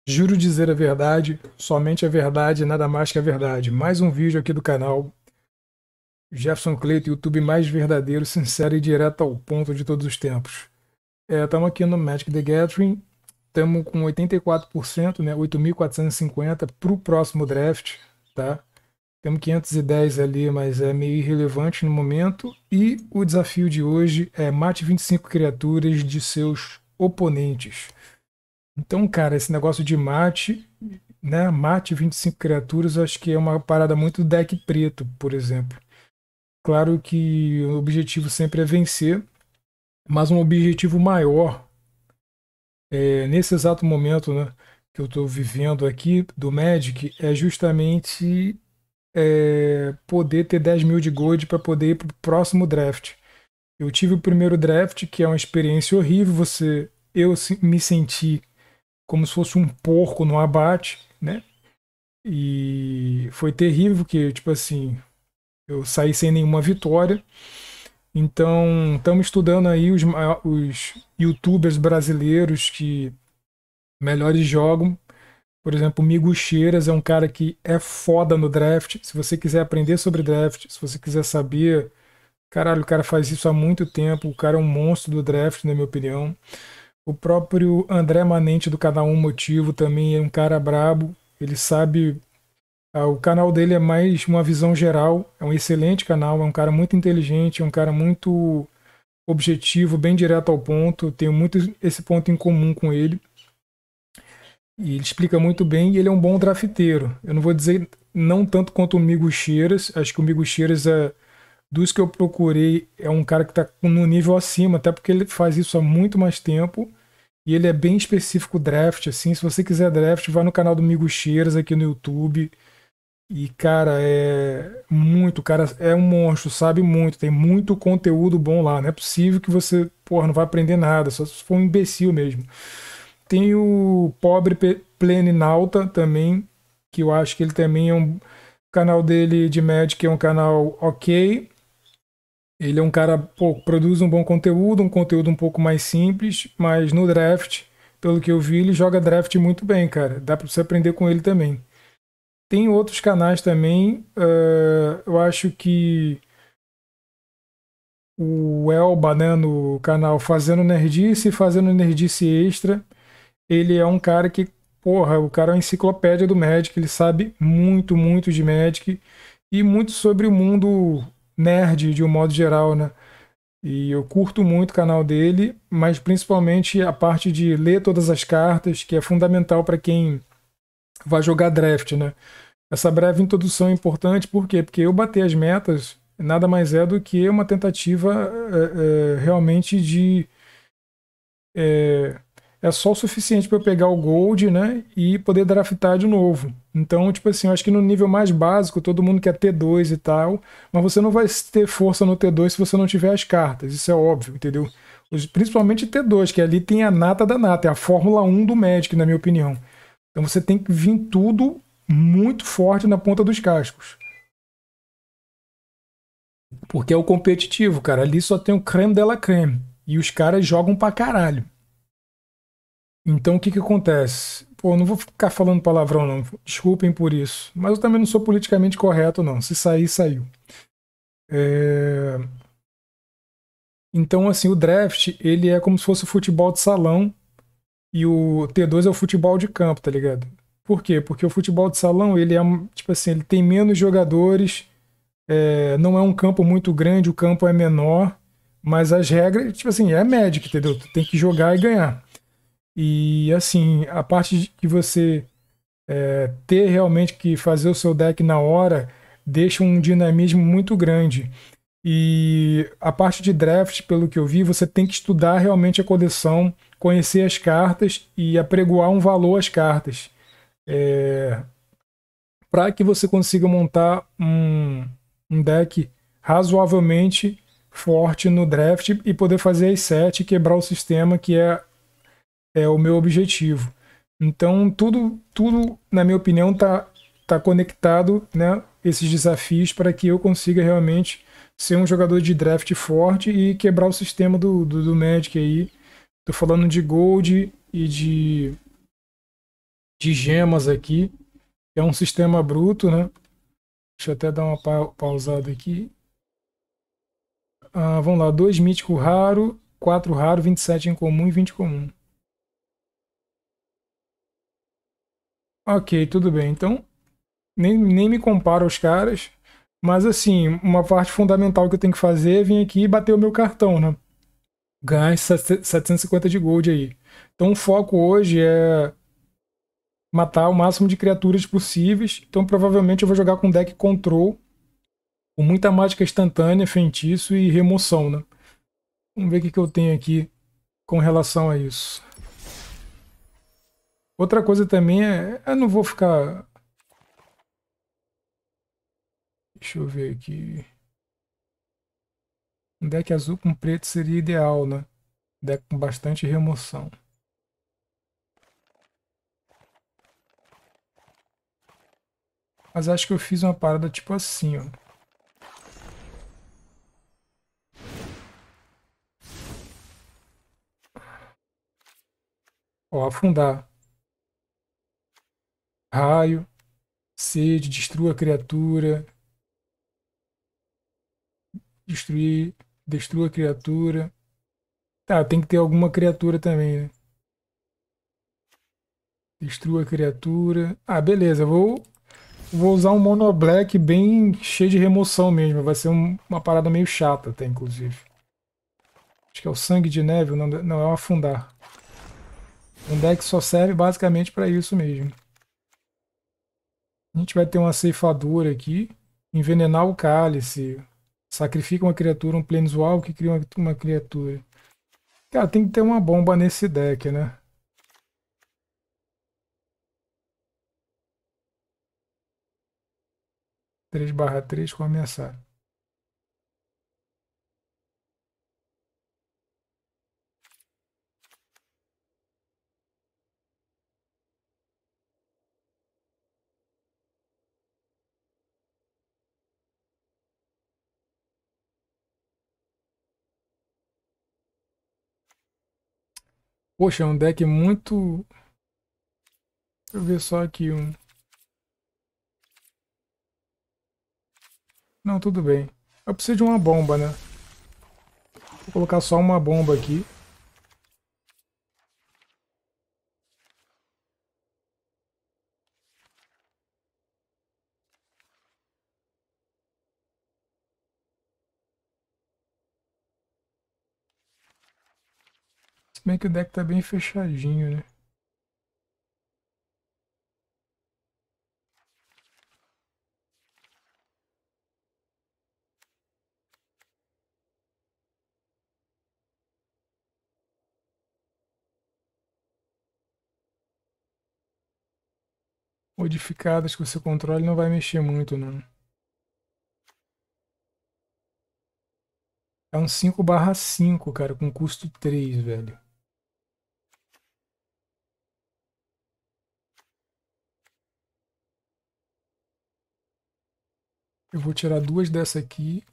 Juro dizer a verdade, somente a verdade, nada mais que a verdade. Mais um vídeo aqui do canal Jefferson Clayton, YouTube mais verdadeiro, sincero e direto ao ponto de todos os tempos. Estamos aqui no Magic the Gathering, estamos com 84%, né, 8.450 para o próximo draft, tá? Temos 510 ali, mas é meio irrelevante no momento. E o desafio de hoje é mate 25 criaturas de seus oponentes. Então, cara, esse negócio de mate, né? Mate 25 criaturas, acho que é uma parada muito deck preto, por exemplo. Claro que o objetivo sempre é vencer, mas um objetivo maior, nesse exato momento, né, que eu estou vivendo aqui do Magic, é justamente poder ter 10 mil de gold para poder ir para o próximo draft. Eu tive o primeiro draft, que é uma experiência horrível. Me senti como se fosse um porco no abate, né? E foi terrível, porque, tipo assim, eu saí sem nenhuma vitória. Então, estamos estudando aí os YouTubers brasileiros que melhores jogam. Por exemplo, o Migo Cheiras é um cara que é foda no draft. Se você quiser aprender sobre draft, se você quiser saber, caralho, o cara faz isso há muito tempo. O cara é um monstro do draft, na minha opinião. O próprio André Manente do canal Um Motivo também é um cara brabo. Ele sabe. O canal dele é mais uma visão geral, é um excelente canal, é um cara muito inteligente, é um cara muito objetivo, bem direto ao ponto. Tenho muito esse ponto em comum com ele. E ele explica muito bem e ele é um bom drafteiro. Eu não vou dizer não tanto quanto o Migo Cheiras, acho que o Migo Cheiras dos que eu procurei é um cara que está no nível acima, até porque ele faz isso há muito mais tempo. E ele é bem específico draft, assim. Se você quiser draft, vai no canal do Migo Cheiras aqui no YouTube. E, cara, o cara é um monstro, sabe muito, tem muito conteúdo bom lá. Não é possível que você, porra, não vai aprender nada, só se for um imbecil mesmo. Tem o pobre Pleninauta também, que eu acho que ele também é um. O canal dele de Magic é um canal ok. Ele é um cara, pô, produz um conteúdo um pouco mais simples, mas no draft, pelo que eu vi, ele joga draft muito bem, cara. Dá pra você aprender com ele também. Tem outros canais também. Eu acho que o Elba, né, no canal Fazendo Nerdice Extra, ele é um cara que, porra, o cara é uma enciclopédia do Magic, ele sabe muito, muito de Magic e muito sobre o mundo nerd de um modo geral, né? E eu curto muito o canal dele, mas principalmente a parte de ler todas as cartas, que é fundamental para quem vai jogar draft, né? Essa breve introdução é importante, por quê? Porque eu bater as metas nada mais é do que uma tentativa realmente de. É, é só o suficiente para eu pegar o Gold, né? E poder draftar de novo. Então, tipo assim, eu acho que no nível mais básico, todo mundo quer T2 e tal, mas você não vai ter força no T2 se você não tiver as cartas, isso é óbvio, entendeu? Principalmente T2, que ali tem a nata da nata, é a Fórmula 1 do Magic, na minha opinião. Então você tem que vir tudo muito forte na ponta dos cascos. Porque é o competitivo, cara. Ali só tem o creme de la creme. E os caras jogam pra caralho. Então o que que acontece? Pô, não vou ficar falando palavrão, não. Desculpem por isso. Mas eu também não sou politicamente correto, não. Se sair, saiu. É... Então, assim, o draft, ele é como se fosse o futebol de salão e o T2 é o futebol de campo, tá ligado? Por quê? Porque o futebol de salão, ele é, tipo assim, ele tem menos jogadores, não é um campo muito grande, o campo é menor, mas as regras, tipo assim, é Magic, entendeu? Tu tem que jogar e ganhar. E assim, a parte de que você ter realmente que fazer o seu deck na hora deixa um dinamismo muito grande. E a parte de draft, pelo que eu vi, você tem que estudar realmente a coleção, conhecer as cartas e apregoar um valor às cartas. Para que você consiga montar um deck razoavelmente forte no draft e poder fazer as sete e quebrar o sistema, que é o meu objetivo. Então, tudo na minha opinião, tá conectado, né, esses desafios para que eu consiga realmente ser um jogador de draft forte e quebrar o sistema do Magic aí. Tô falando de Gold e de de gemas aqui. É um sistema bruto, né? Deixa eu até dar uma pausada aqui. Vamos lá, 2 mítico raro, 4 raro, 27 em comum e 20 comum. Ok, tudo bem. Então, nem me comparo aos caras. Mas assim, uma parte fundamental que eu tenho que fazer é vir aqui e bater o meu cartão, né? Ganhar esses 750 de gold aí. Então o foco hoje é matar o máximo de criaturas possíveis. Então provavelmente eu vou jogar com deck control, com muita mágica instantânea, feitiço e remoção, né? Vamos ver o que eu tenho aqui com relação a isso. Outra coisa também é... Eu não vou ficar... Deixa eu ver aqui... Um deck azul com preto seria ideal, né? Deck com bastante remoção. Mas acho que eu fiz uma parada tipo assim, ó. Ó, afundar. Raio. Sede. Destrua a criatura. Destruir. Destrua a criatura. Tá, tem que ter alguma criatura também, né? Destrua a criatura. Ah, beleza. Vou usar um Mono Black bem cheio de remoção mesmo. Vai ser uma parada meio chata até, inclusive. Acho que é o Sangue de Neve, não é o Afundar. Um deck só serve basicamente para isso mesmo. A gente vai ter uma ceifadora aqui. Envenenar o cálice. Sacrifica uma criatura, um Planeswalker que cria uma criatura. Cara, tem que ter uma bomba nesse deck, né? 3/3 com ameaçar. Poxa, é um deck muito... Deixa eu ver só aqui um... Não, tudo bem. Eu preciso de uma bomba, né? Vou colocar só uma bomba aqui. Se bem que o deck tá bem fechadinho, né? Modificadas que você controle não vai mexer muito, não. É um 5/5, cara, com custo 3, velho. Eu vou tirar 2 dessa aqui.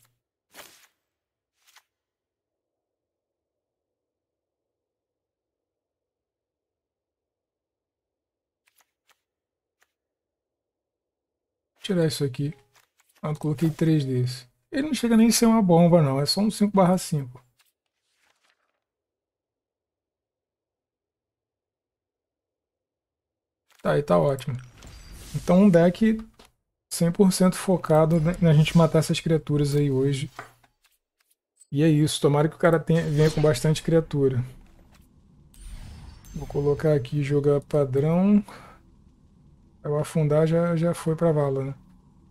Tirar isso aqui. Ah, coloquei 3 desse. Ele não chega nem a ser uma bomba, não. É só um 5/5. Tá, aí tá ótimo. Então um deck 100% focado na gente matar essas criaturas aí hoje. E é isso. Tomara que o cara venha com bastante criatura. Vou colocar aqui jogar padrão. O afundar já foi pra vala, né?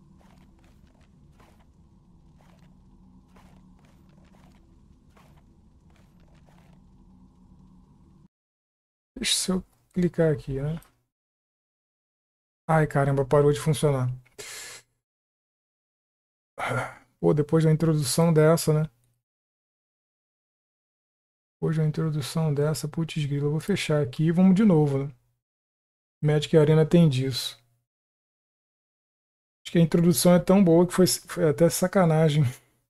Deixa eu clicar aqui, né? Ai, caramba, parou de funcionar. Pô, depois da introdução dessa, né? Depois da introdução dessa, putz grila, eu vou fechar aqui e vamos de novo, né? Magic Arena tem disso. Acho que a introdução é tão boa que foi até sacanagem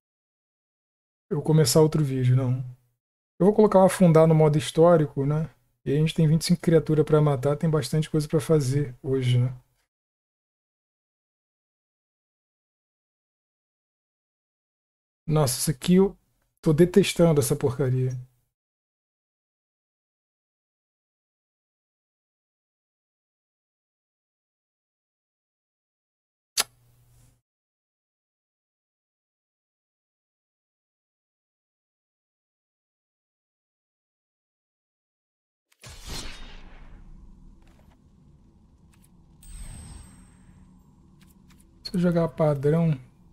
eu começar outro vídeo, não. Eu vou colocar o afundar no modo histórico, né? E a gente tem 25 criaturas pra matar, tem bastante coisa pra fazer hoje, né? Nossa, isso aqui eu tô detestando essa porcaria. Se eu jogar padrão.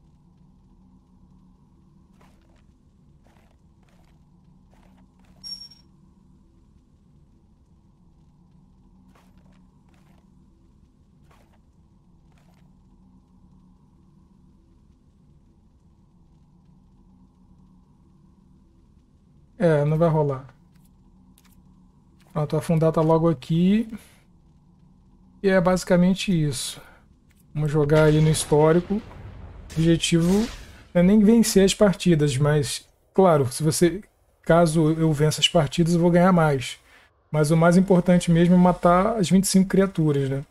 É, não vai rolar. Pronto, o afundar tá logo aqui. E é basicamente isso. Vamos jogar aí no histórico. O objetivo não é nem vencer as partidas, mas, claro, se você. Caso eu vença as partidas, eu vou ganhar mais. Mas o mais importante mesmo é matar as 25 criaturas, né?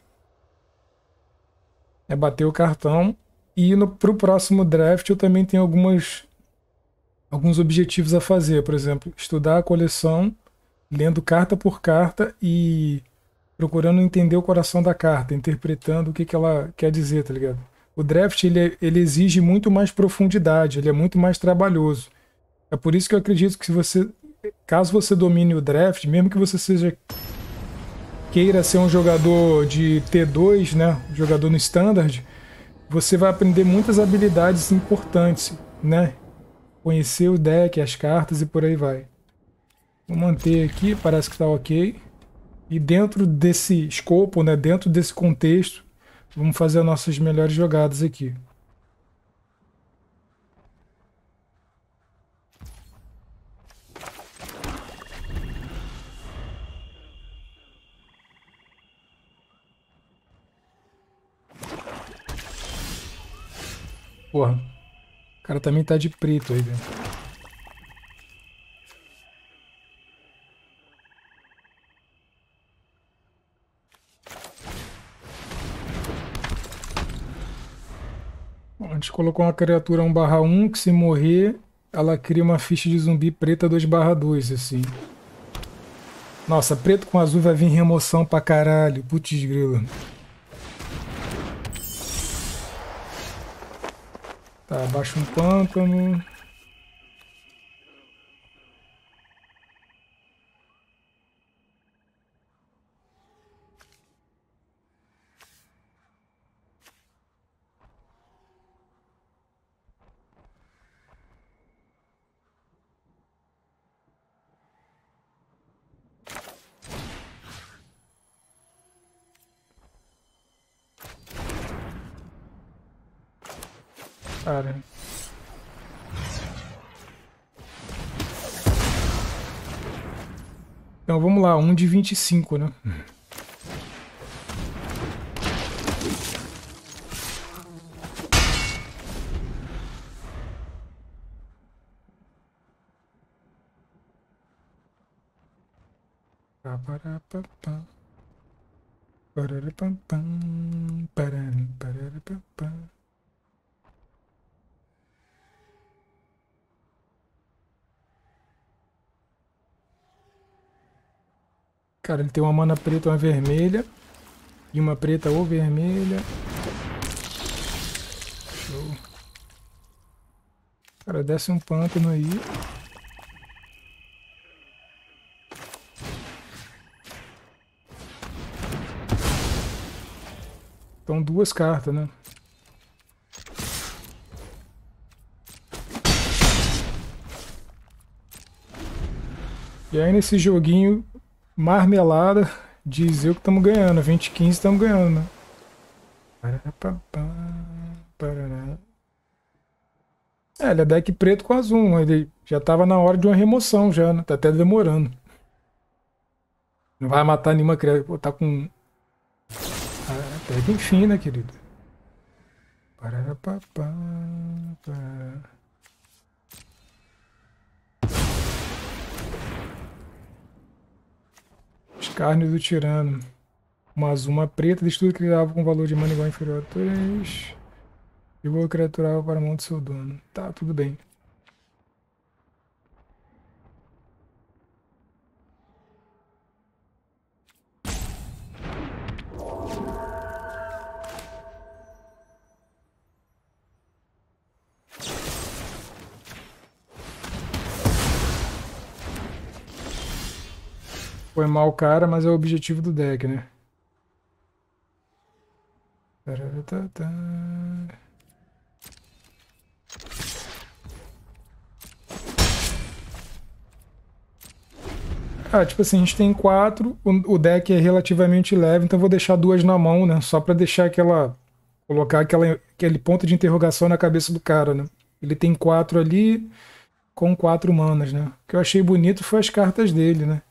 É bater o cartão. E pro próximo draft eu também tenho alguns objetivos a fazer. Por exemplo, estudar a coleção, lendo carta por carta e procurando entender o coração da carta, interpretando o que, que ela quer dizer, tá ligado? O draft ele exige muito mais profundidade, ele é muito mais trabalhoso. É por isso que eu acredito que se você, caso você domine o draft, mesmo que você seja queira ser um jogador de T2, né, jogador no standard, você vai aprender muitas habilidades importantes, né? Conhecer o deck, as cartas e por aí vai. Vou manter aqui, parece que está ok. E dentro desse escopo, né, dentro desse contexto, vamos fazer as nossas melhores jogadas aqui. Porra, o cara também tá de preto aí dentro. Bom, a gente colocou uma criatura 1/1 que se morrer, ela cria uma ficha de zumbi preta 2/2, assim. Nossa, preto com azul vai vir remoção pra caralho. Putz grilo. Tá, baixa um pântano. Cara, então vamos lá, um de 25, né? Pá, pará, pá, pá. Parará, pam, pam. Parará, parará, pá, pá. Cara, ele tem uma mana preta e uma vermelha. E uma preta ou vermelha. Show. Cara, desce um pântano aí. Então duas cartas, né? E aí nesse joguinho marmelada, diz eu que estamos ganhando. 20-15 estamos ganhando, né? Parará, pá, pá, parará. É, ele é deck preto com azul. Ele já tava na hora de uma remoção já, né? Tá até demorando. Não vai matar nenhuma criatura. Pô, tá com. Ah, pega enfim, né, querido? Parará, pá, pá, parará. Escárnio do tirano. Uma azul, uma preta, destrua criava com valor de mana igual ou inferior a 3. E vou criatural para a mão do seu dono. Tá, tudo bem. Foi mal, cara, mas é o objetivo do deck, né? Tararatata. Ah, tipo assim, a gente tem 4, o deck é relativamente leve, então eu vou deixar 2 na mão, né? Só pra deixar aquela. Colocar aquele ponto de interrogação na cabeça do cara, né? Ele tem 4 ali com 4 manas, né? O que eu achei bonito foi as cartas dele, né?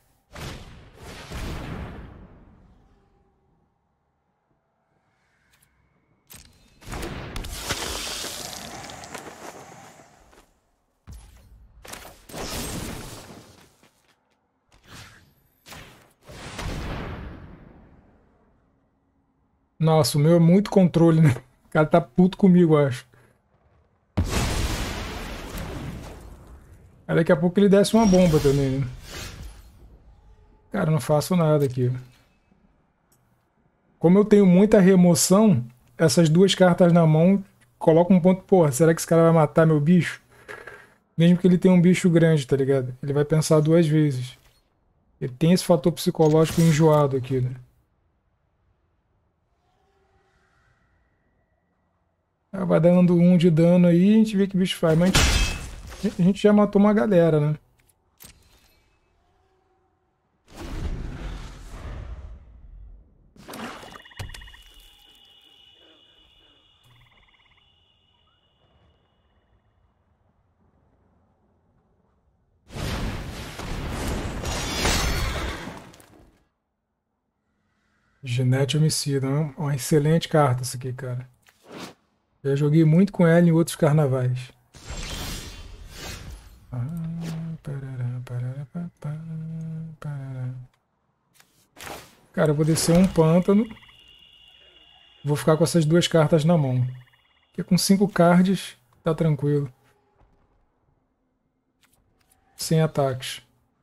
Nossa, o meu é muito controle, né? O cara tá puto comigo, eu acho. Aí daqui a pouco ele desce uma bomba também, né? Cara, eu não faço nada aqui. Como eu tenho muita remoção, essas 2 cartas na mão colocam um ponto, porra, será que esse cara vai matar meu bicho? Mesmo que ele tenha um bicho grande, tá ligado? Ele vai pensar 2 vezes. Ele tem esse fator psicológico enjoado aqui, né? Aí vai dando 1 de dano aí, a gente vê que o bicho faz. Mas a gente já matou uma galera, né? Ginete Homicida, né? Uma excelente carta essa aqui, cara. Já joguei muito com ela em outros carnavais. Parará, parará, parará. Cara, eu vou descer um pântano. Vou ficar com essas 2 cartas na mão. Porque com 5 cards, tá tranquilo. Sem ataques.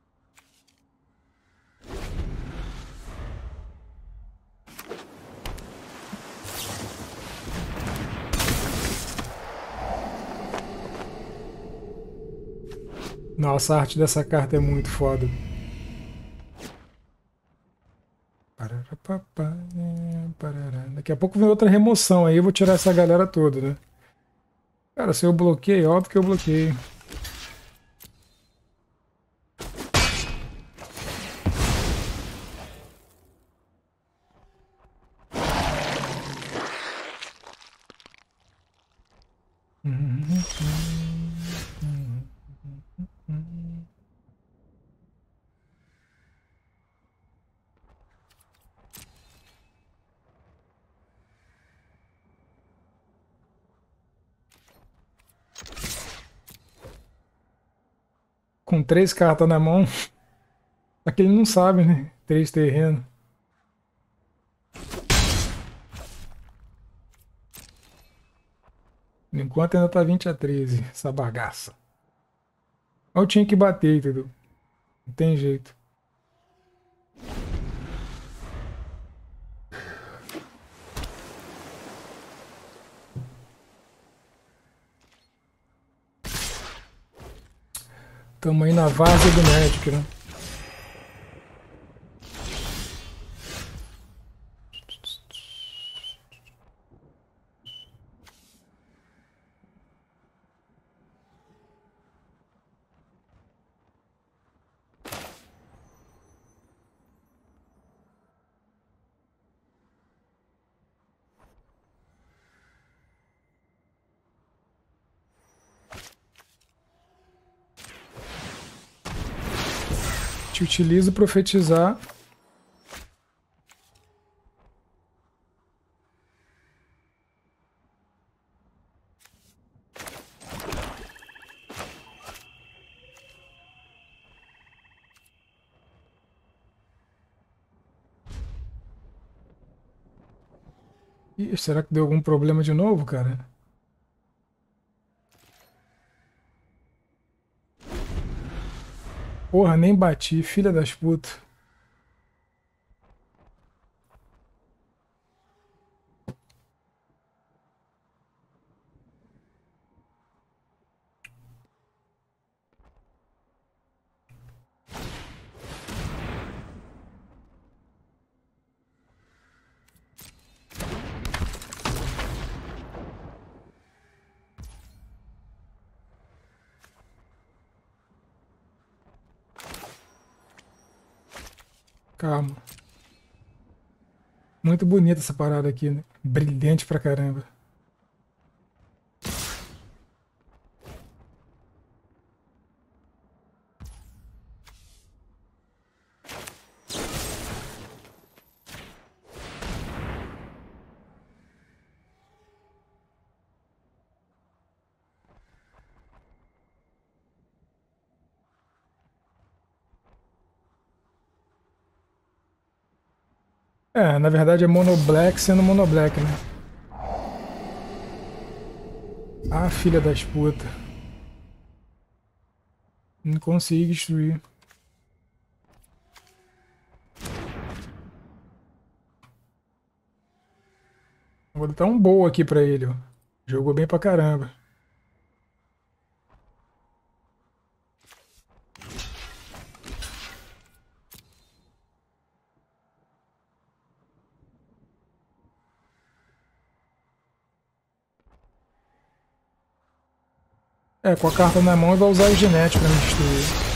Nossa, a arte dessa carta é muito foda. Daqui a pouco vem outra remoção aí, eu vou tirar essa galera toda, né? Cara, se eu bloqueei, óbvio que eu bloqueei. Com 3 cartas na mão, só que ele não sabe, né? 3 terrenos. Enquanto ainda tá 20-13, essa bagaça. Eu tinha que bater, entendeu? Não tem jeito. Tamo aí na várzea do Magic, né? Te utilizo profetizar. Ih, será que deu algum problema de novo, cara? Porra, nem bati, filha das putas. Calma. Muito bonita essa parada aqui, né? Brilhante pra caramba. É, na verdade é Mono Black sendo Mono Black, né? Ah, filha das putas. Não consegui destruir. Vou dar um boa aqui pra ele, ó. Jogou bem pra caramba. É, com a carta na mão ele vai usar o genético pra me destruir.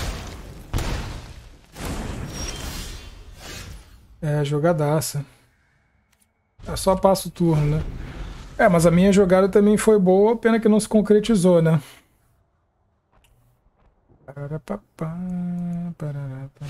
É, jogadaça. É só passa o turno, né? É, mas a minha jogada também foi boa, pena que não se concretizou, né? Pararapapá, pararapá.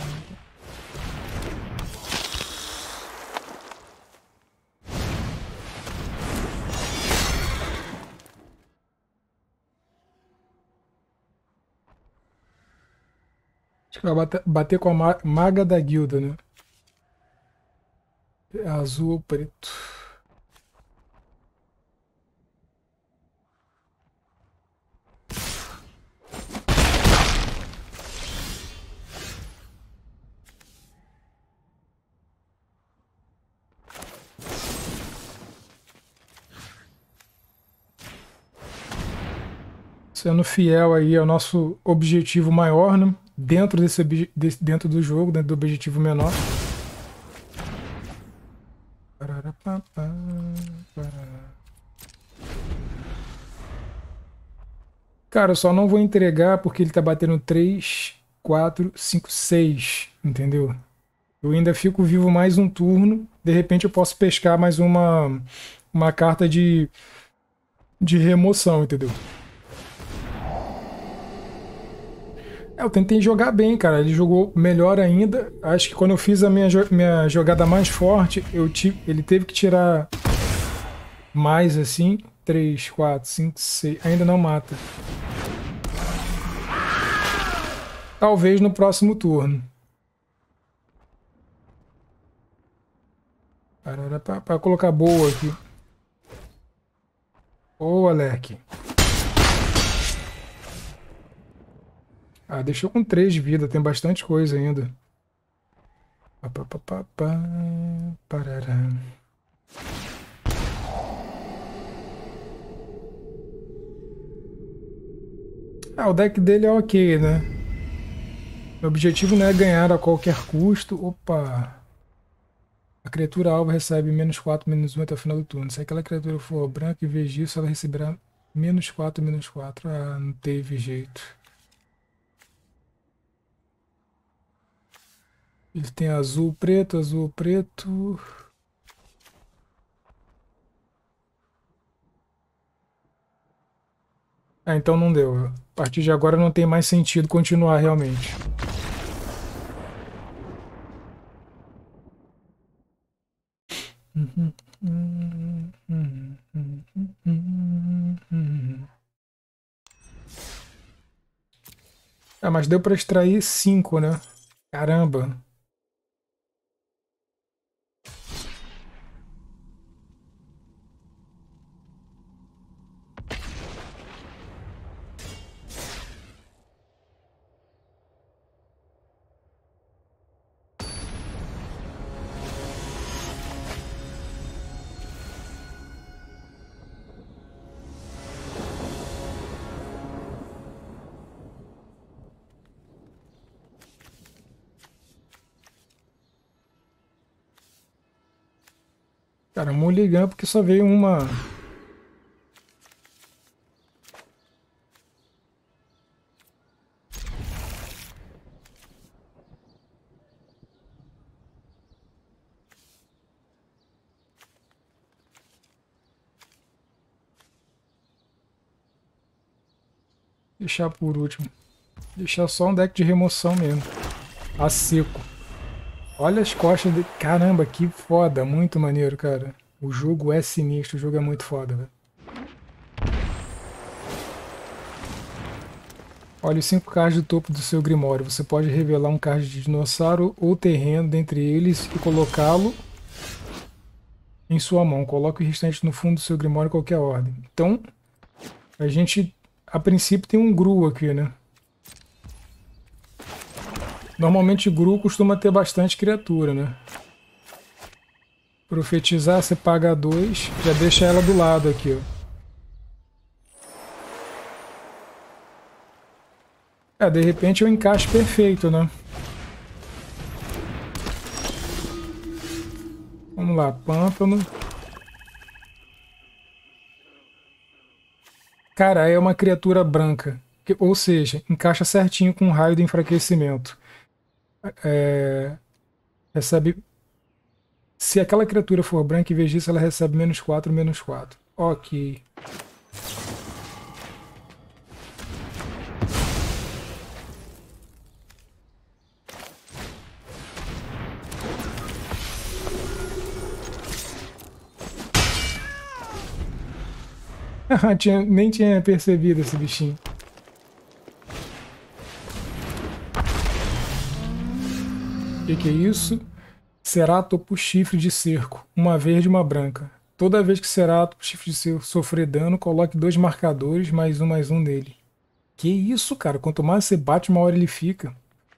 Acho que vai bater com a maga da guilda, né? É azul ou preto. Sendo fiel aí ao nosso objetivo maior, né? Dentro dentro do jogo, dentro do objetivo menor. Pararapapá, parará. Cara, eu só não vou entregar porque ele tá batendo 3, 4, 5, 6, entendeu? Eu ainda fico vivo mais um turno. De repente eu posso pescar mais uma carta de remoção, entendeu? É, eu tentei jogar bem, cara. Ele jogou melhor ainda. Acho que quando eu fiz a minha jogada mais forte, ele teve que tirar mais assim. 3, 4, 5, 6. Ainda não mata. Talvez no próximo turno. Para colocar boa aqui. Ô, Alec. Ah, deixou com 3 de vida. Tem bastante coisa ainda. Pá, pá, pá, pá, pá, parará. Ah, o deck dele é ok, né? Meu objetivo não é ganhar a qualquer custo. Opa! A criatura alvo recebe -4, -1 até o final do turno. Se aquela criatura for branca, em vez disso, ela receberá -4, -4. Ah, não teve jeito. Ele tem azul, preto, azul, preto. Ah, então não deu. A partir de agora não tem mais sentido continuar realmente. Ah, mas deu para extrair 5, né? Caramba. Cara, Mulligan porque só veio uma. Deixar por último. Deixar só um deck de remoção mesmo. A seco. Olha as costas de. Caramba, que foda. Muito maneiro, cara. O jogo é sinistro, o jogo é muito foda, velho. Olha os 5 cards do topo do seu Grimório. Você pode revelar um card de dinossauro ou terreno dentre eles e colocá-lo em sua mão. Coloque o restante no fundo do seu Grimório em qualquer ordem. Então, a gente, a princípio, tem um Gru aqui, né? Normalmente Gru costuma ter bastante criatura, né? Profetizar, você paga 2, já deixa ela do lado aqui, ó. É, de repente é um encaixe perfeito, né? Vamos lá, pântano. Cara, é uma criatura branca. Ou seja, encaixa certinho com o raio do enfraquecimento. É, recebe. Se aquela criatura for branca, em vez disso, ela recebe -4, -4. Ok. Nem tinha percebido esse bichinho. O que é isso? Ceratopo chifre de cerco. Uma verde e uma branca. Toda vez que Ceratopo chifre de cerco sofrer dano, coloque 2 marcadores, +1/+1 nele. Que isso, cara? Quanto mais você bate, maior ele fica.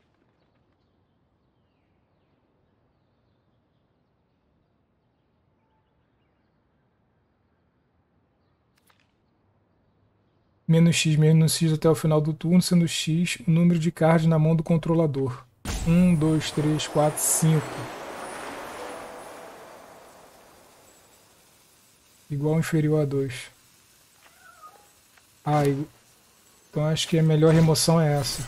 -X até o final do turno, sendo X o número de cards na mão do controlador. 1, 2, 3, 4, 5. Igual ou inferior a 2. Ah, então acho que a melhor remoção é essa.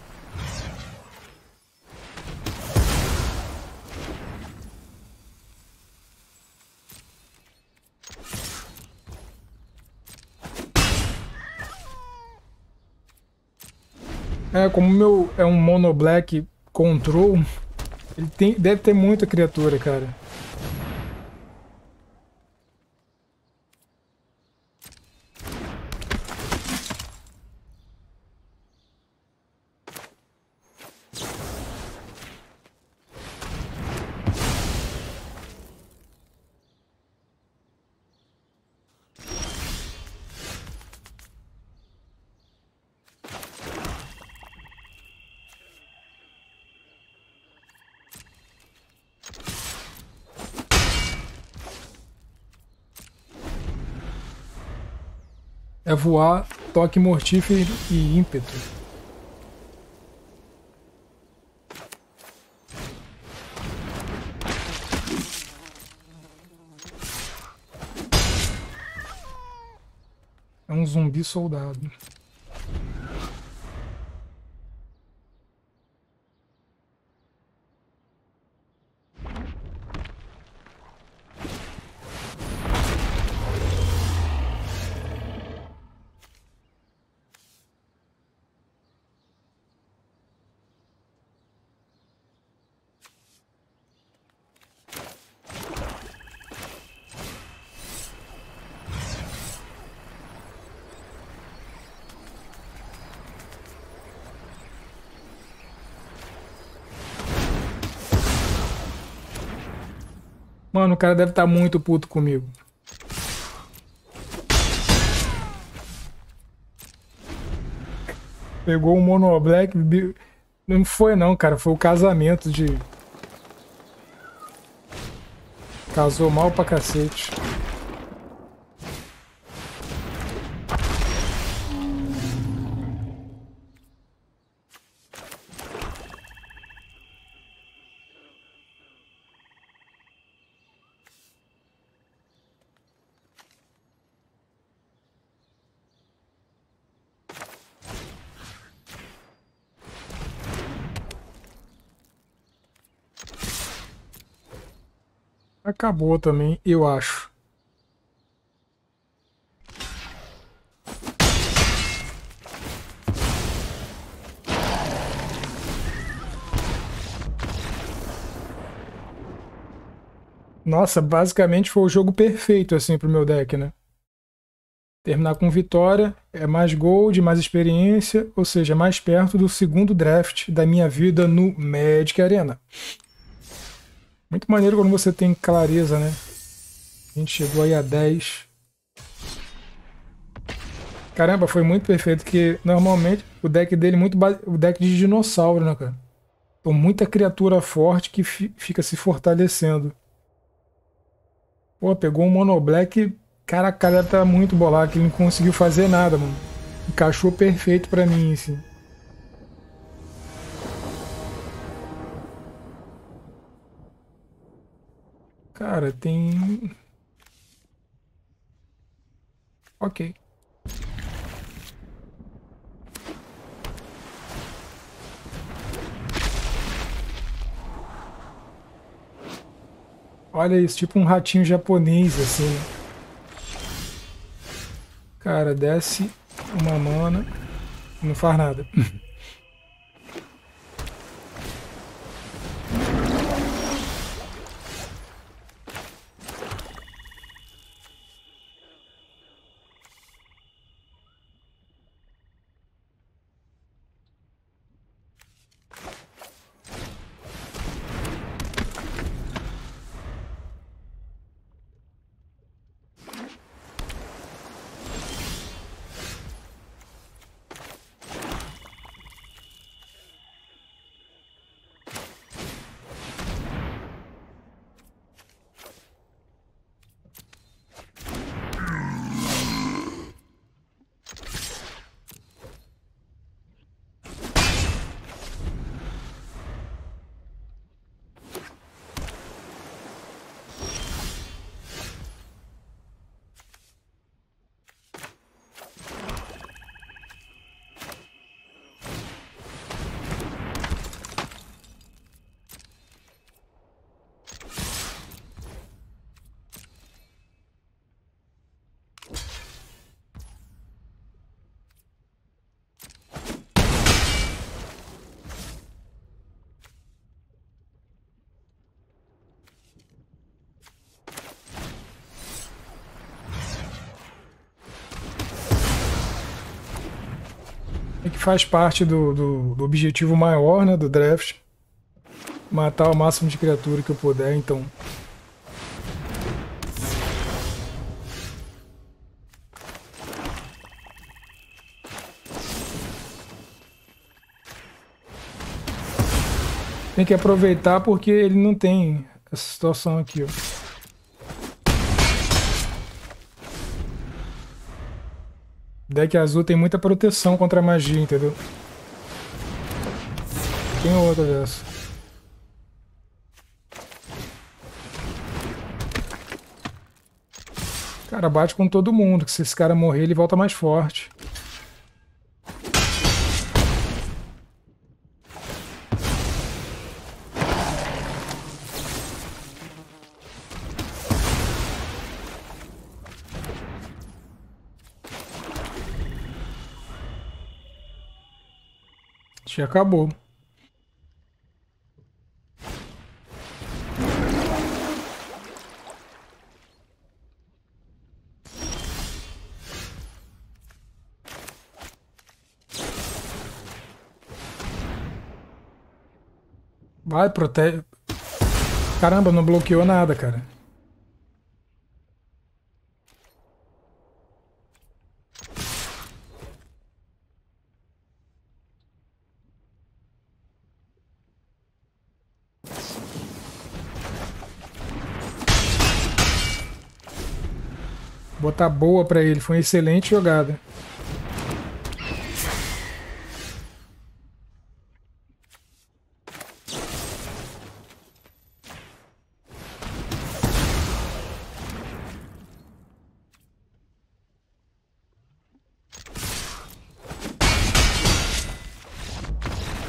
É, como o meu é um Mono Black Control, deve ter muita criatura, cara. É voar, toque mortífero e ímpeto. É um zumbi soldado. Mano, o cara deve estar muito puto comigo. Pegou o Mono Black. Não foi não, cara. Foi o casamento de. Casou mal pra cacete. Acabou também, eu acho. Nossa, basicamente foi o jogo perfeito assim pro meu deck, né? Terminar com vitória, é mais gold, mais experiência, ou seja, mais perto do segundo draft da minha vida no Magic Arena. Muito maneiro quando você tem clareza, né? A gente chegou aí a 10. Caramba, foi muito perfeito, que normalmente o deck dele é muito o deck de dinossauro, né, cara? Então muita criatura forte que fica se fortalecendo. Pô, pegou um Mono Black, cara, a cara tá muito bolado, que ele não conseguiu fazer nada, mano. Encaixou perfeito pra mim, assim. Cara, tem... Ok. Olha isso, tipo um ratinho japonês, assim. Cara, desce uma mana, não faz nada. É que faz parte do objetivo maior, né, do draft. Matar o máximo de criatura que eu puder, então... Tem que aproveitar porque ele não tem essa situação aqui, ó. Deck azul tem muita proteção contra a magia, entendeu? Tem outra dessa. Cara, bate com todo mundo, que se esse cara morrer, ele volta mais forte. Já acabou. Vai, protege. Caramba, não bloqueou nada, cara. Botar boa pra ele, foi uma excelente jogada.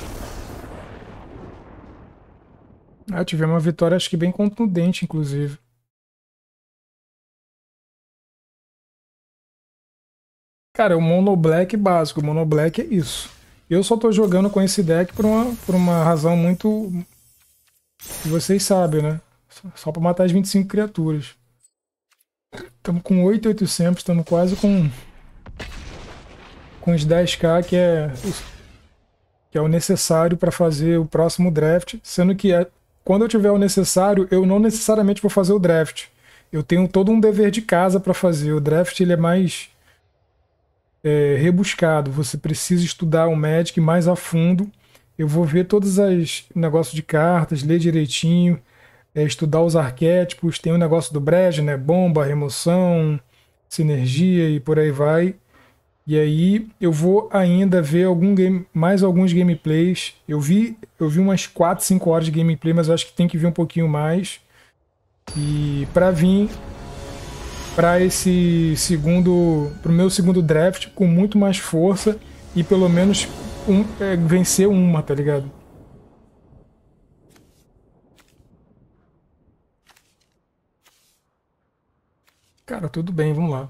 Ah, tivemos uma vitória, acho que bem contundente, inclusive. Cara, é o Mono Black básico. O Mono Black é isso. Eu só tô jogando com esse deck por uma razão muito. Que vocês sabem, né? Só pra matar as 25 criaturas. Estamos com 8.800, estamos quase com os 10k, que é o necessário para fazer o próximo draft. Sendo que quando eu tiver o necessário, eu não necessariamente vou fazer o draft. Eu tenho todo um dever de casa para fazer. O draft ele é mais rebuscado. Você precisa estudar o Magic mais a fundo. Eu vou ver todos os negócios de cartas, ler direitinho, estudar os arquétipos. Tem o negócio do Brejo, né? Bomba, remoção, sinergia e por aí vai. E aí eu vou ainda ver mais alguns gameplays. Eu vi umas 4, 5 horas de gameplay, mas eu acho que tem que vir um pouquinho mais. E para vir pro meu segundo draft com muito mais força e pelo menos vencer uma, tá ligado? Cara, tudo bem, vamos lá.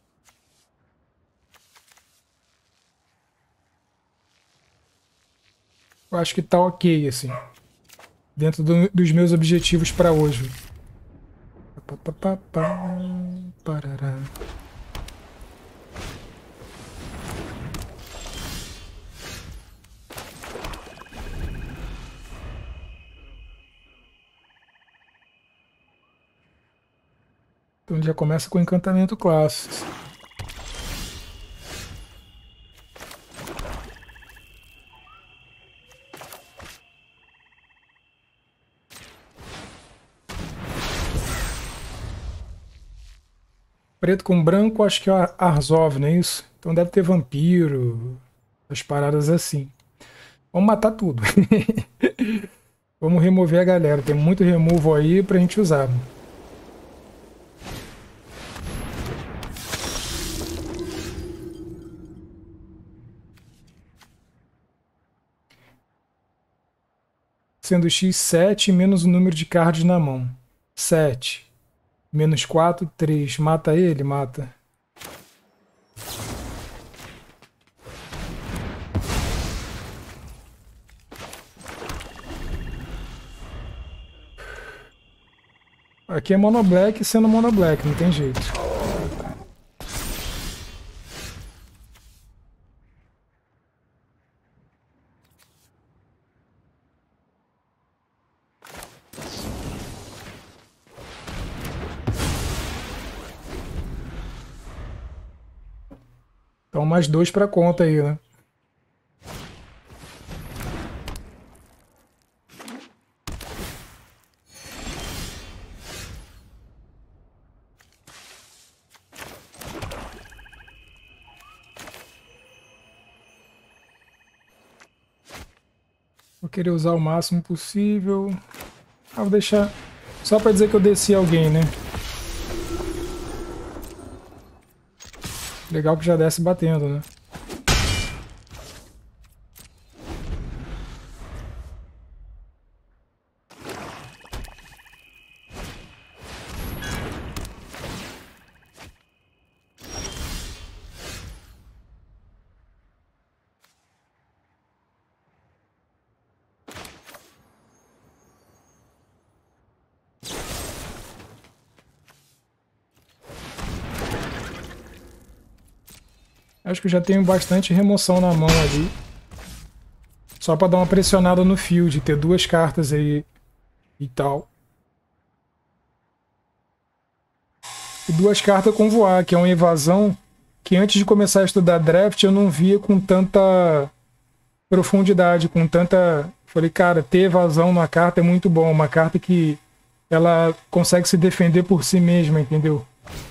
Eu acho que tá ok, assim, dentro dos meus objetivos para hoje. Pá, pá, pá, pá, parará. Então ele já começa com encantamento clássico. Preto com branco, acho que é o Arzov, não é isso? Então deve ter vampiro, as paradas assim. Vamos matar tudo. Vamos remover a galera. Tem muito removal aí pra gente usar. Sendo x 7 menos o número de cards na mão. 7. Menos 4, 3. Mata ele? Mata. Aqui é mono black sendo mono black, não tem jeito. Então mais 2 pra conta aí, né? Vou querer usar o máximo possível. Ah, vou deixar só pra dizer que eu desci alguém, né? Legal que já desce batendo, né? Acho que eu já tenho bastante remoção na mão ali. Só pra dar uma pressionada no field, ter 2 cartas aí e tal. E 2 cartas com voar, que é uma evasão que antes de começar a estudar draft eu não via com tanta profundidade, com tanta... Falei, cara, ter evasão numa carta é muito bom. Uma carta que ela consegue se defender por si mesma, entendeu?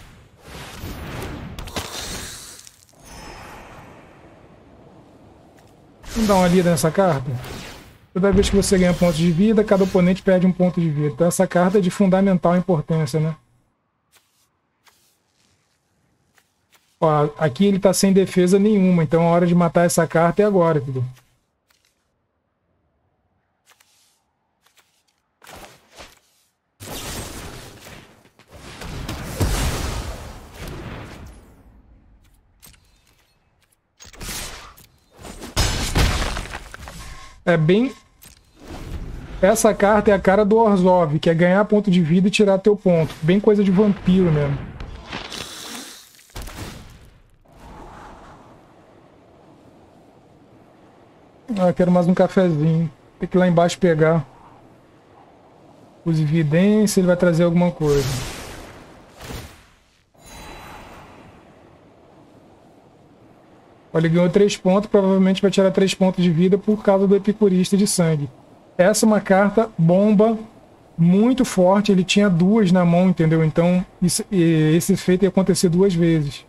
Vamos dar uma lida nessa carta? Toda vez que você ganha pontos de vida, cada oponente perde um ponto de vida. Então essa carta é de fundamental importância, né? Ó, aqui ele tá sem defesa nenhuma, então a hora de matar essa carta é agora, entendeu? É bem... Essa carta é a cara do Orzhov, que é ganhar ponto de vida e tirar teu ponto. Bem coisa de vampiro mesmo. Ah, quero mais um cafezinho. Tem que ir lá embaixo pegar. Use evidência, ele vai trazer alguma coisa. Olha, ele ganhou 3 pontos, provavelmente vai tirar 3 pontos de vida por causa do epicurista de sangue. Essa é uma carta bomba muito forte, ele tinha 2 na mão, entendeu? Então esse efeito ia acontecer 2 vezes.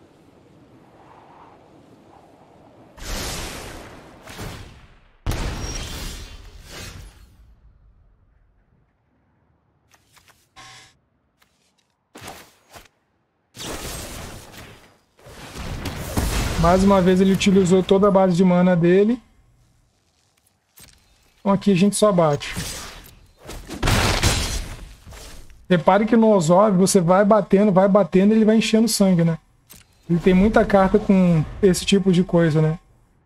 Mais uma vez ele utilizou toda a base de mana dele. Então aqui a gente só bate. Repare que no Orzhov você vai batendo e ele vai enchendo sangue, né? Ele tem muita carta com esse tipo de coisa, né?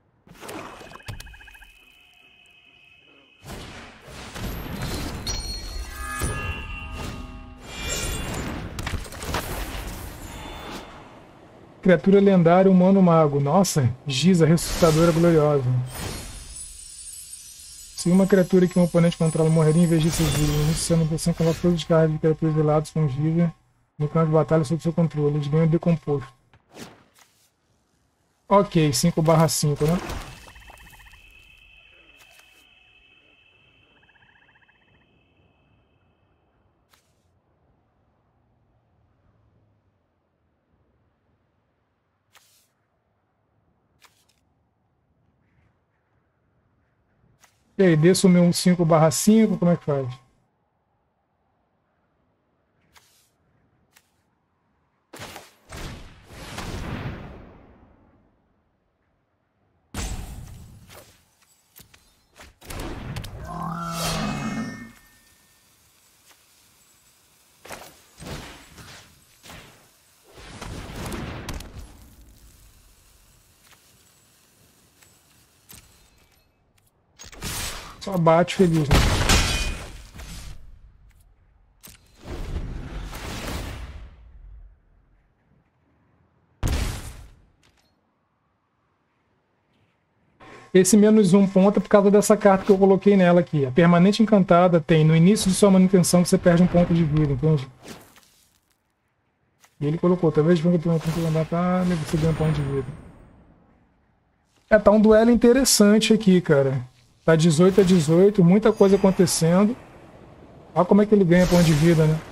Criatura lendária, humano mago. Nossa, Giza, ressuscitadora gloriosa. Se uma criatura que um oponente controla morreria em vez de ser vivo, iniciando a pressão coloca todos os cards de criaturas velados com Giza no campo de batalha sob seu controle. Eles ganham decomposto. Ok, 5/5, né? E aí, desço o meu 5/5, como é que faz? Só bate feliz, né? Esse -1 ponto é por causa dessa carta que eu coloquei nela aqui. A permanente encantada tem no início de sua manutenção que você perde um ponto de vida, entende? E ele colocou, talvez venha ter um ponto de batalha, você ganha um ponto de vida. É, tá um duelo interessante aqui, cara. Tá 18-18, muita coisa acontecendo. Olha como é que ele ganha ponto de vida, né?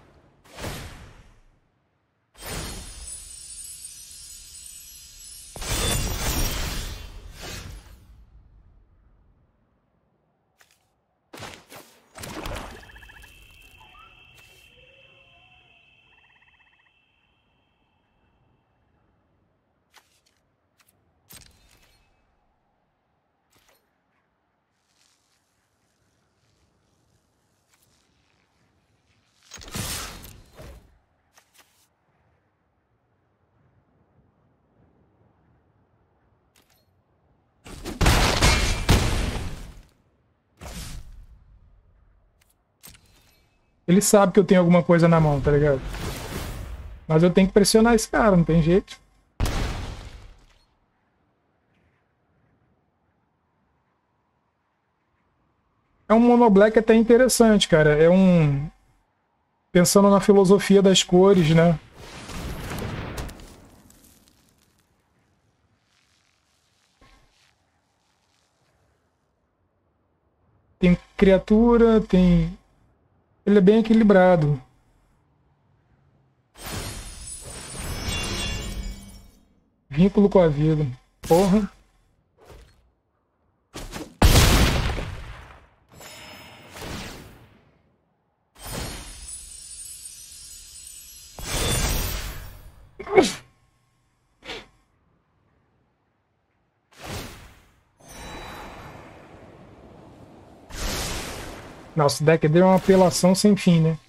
Ele sabe que eu tenho alguma coisa na mão, tá ligado? Mas eu tenho que pressionar esse cara, não tem jeito. É um mono black até interessante, cara. É um... Pensando na filosofia das cores, né? Tem criatura, tem... Ele é bem equilibrado. Vínculo com a vida. Porra. Nossa, o deck deu uma apelação sem fim, né?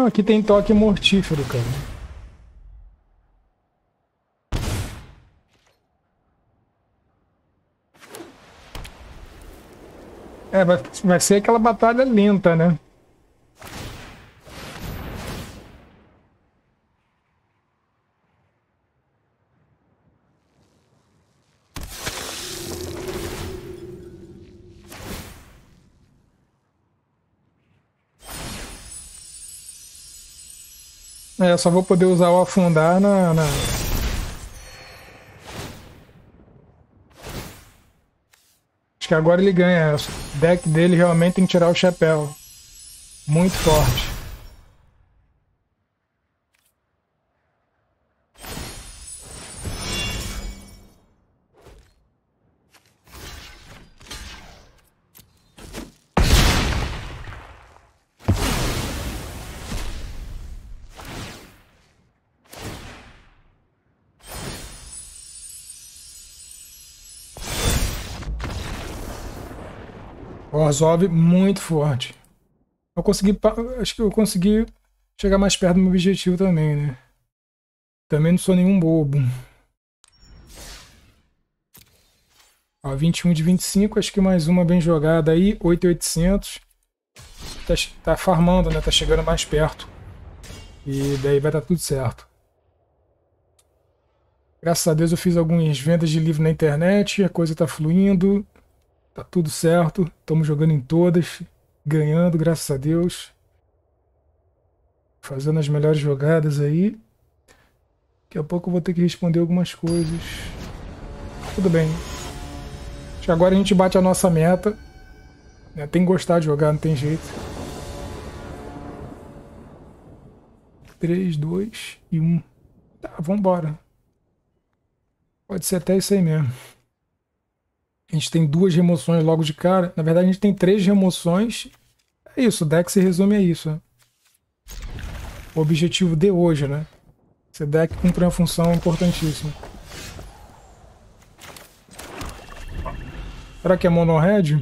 aqui tem toque mortífero, cara. É, vai ser aquela batalha lenta, né? É, eu só vou poder usar o afundar na... Acho que agora ele ganha. O deck dele realmente tem que tirar o chapéu. Muito forte. Orzhov muito forte. Eu consegui, acho que eu consegui chegar mais perto do meu objetivo também, né? Também não sou nenhum bobo. Ó, 21 de 25, acho que mais uma bem jogada aí, 8.800. Tá farmando, né? Tá chegando mais perto. E daí vai dar tudo certo. Graças a Deus eu fiz algumas vendas de livro na internet, a coisa tá fluindo, tá tudo certo. Estamos jogando em todas, ganhando, graças a Deus. Fazendo as melhores jogadas aí. Daqui a pouco eu vou ter que responder algumas coisas. Tudo bem. Acho que agora a gente bate a nossa meta. Né? Tem que gostar de jogar, não tem jeito. 3, 2 e 1. Tá, vambora. Pode ser até isso aí mesmo. A gente tem 2 remoções logo de cara. Na verdade, a gente tem 3 remoções. É isso, o deck se resume a isso. Né? O objetivo de hoje, né? Esse deck cumpre uma função importantíssima. Será que é mono red?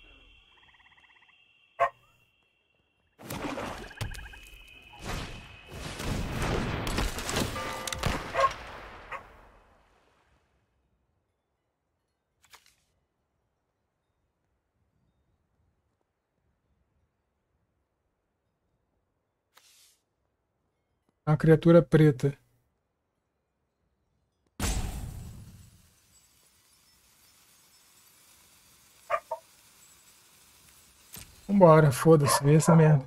Uma criatura preta. Vambora, foda-se, vê essa merda.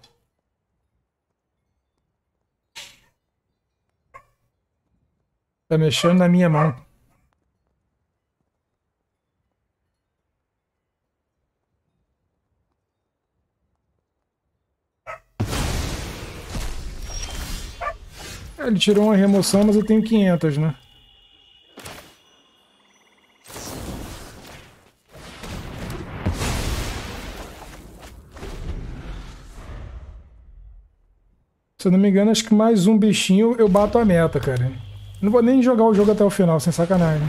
Tá mexendo na minha mão. Ele tirou uma remoção, mas eu tenho 500, né? Se eu não me engano, acho que mais um bichinho eu bato a meta, cara. Não vou nem jogar o jogo até o final, sem sacanagem.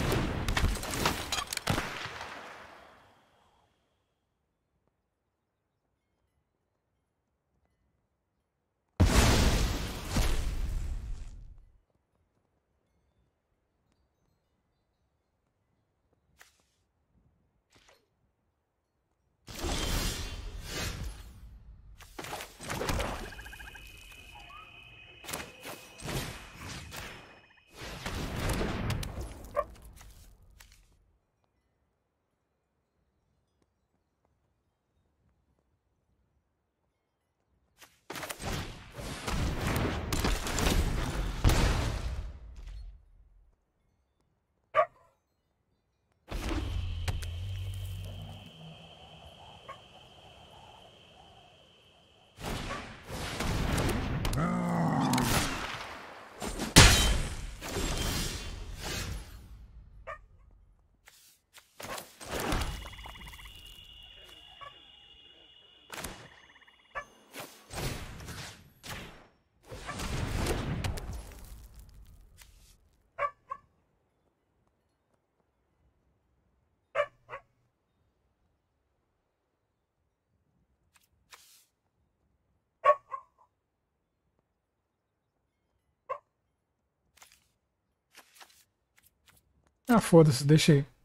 Ah, foda-se, deixa aí.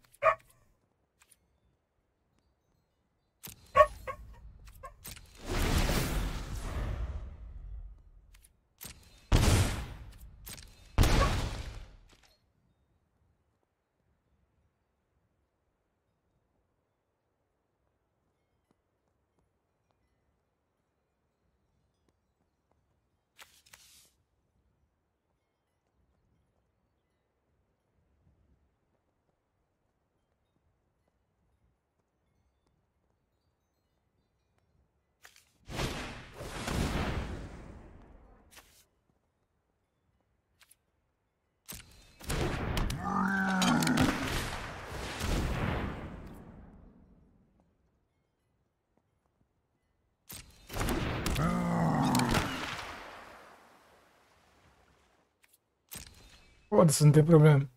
Foda-se, não tem problema.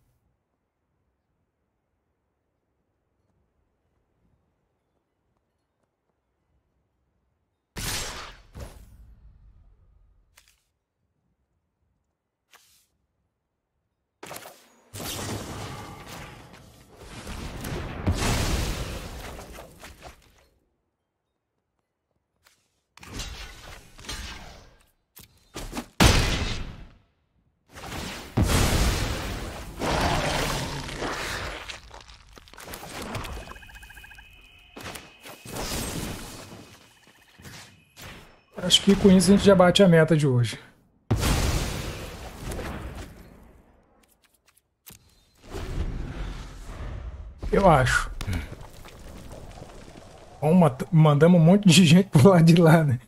Acho que com isso a gente já bate a meta de hoje. Eu acho. Bom, mandamos um monte de gente pro lado de lá, né?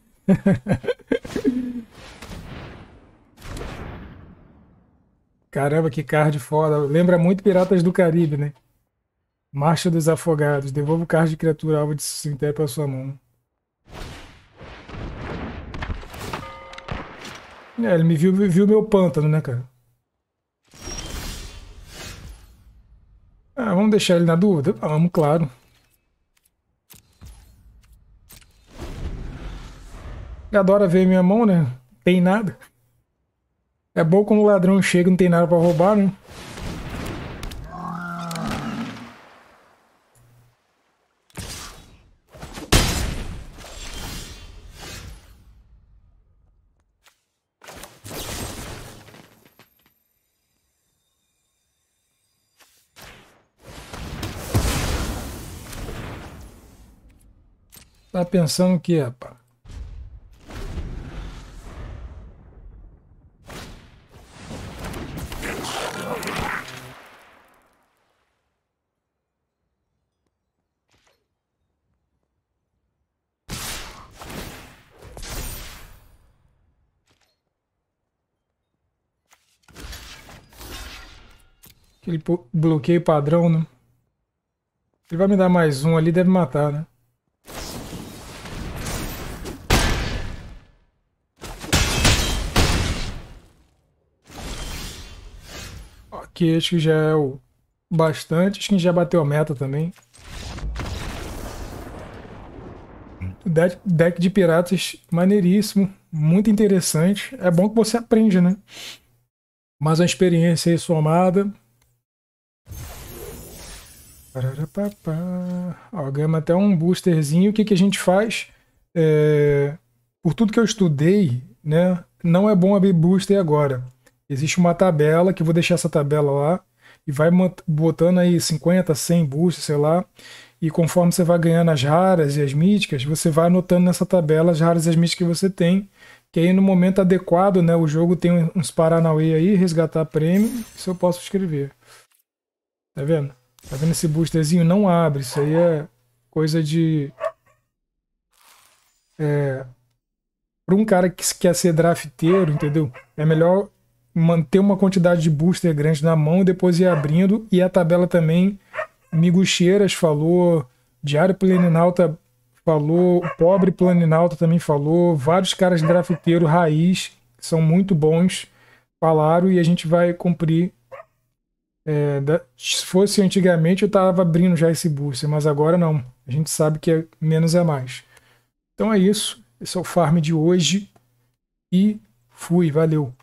Caramba, que card foda. Lembra muito Piratas do Caribe, né? Marcha dos Afogados. Devolva o card de criatura alvo de cemitério para sua mão. É, ele me viu meu pântano, né, cara? Ah, vamos deixar ele na dúvida? Vamos, claro. Ele adora ver minha mão, né? Tem nada. É bom quando o ladrão chega e não tem nada pra roubar, né? Tá pensando o que, rapaz? Aquele bloqueio padrão, né? Ele vai me dar mais um ali, deve matar, né? Ok, acho que já é o bastante. Acho que a gente já bateu a meta também. O deck de piratas, maneiríssimo. Muito interessante. É bom que você aprende, né? Mais uma experiência aí somada. Ó, ganhamos até um boosterzinho. O que, que a gente faz? Por tudo que eu estudei, né? Não é bom abrir booster agora. Existe uma tabela, que eu vou deixar essa tabela lá. E vai botando aí 50, 100 boosters, sei lá. E conforme você vai ganhando as raras e as míticas, você vai anotando nessa tabela as raras e as míticas que você tem. Que aí no momento adequado, né? O jogo tem uns Paranauê aí, resgatar prêmio. Isso eu posso escrever. Tá vendo? Tá vendo esse boosterzinho? Não abre. Isso aí é coisa de... Para um cara que quer ser drafteiro, entendeu? É melhor manter uma quantidade de booster grande na mão e depois ir abrindo. E a tabela também, Miguxeiras falou, Diário Planinauta falou, o Pobre Planinauta também falou, vários caras drafteiro raiz, que são muito bons, falaram e a gente vai cumprir. Se fosse antigamente eu tava abrindo já esse booster, mas agora não. A gente sabe que menos é mais. Então é isso. Esse é o farm de hoje. E fui, valeu.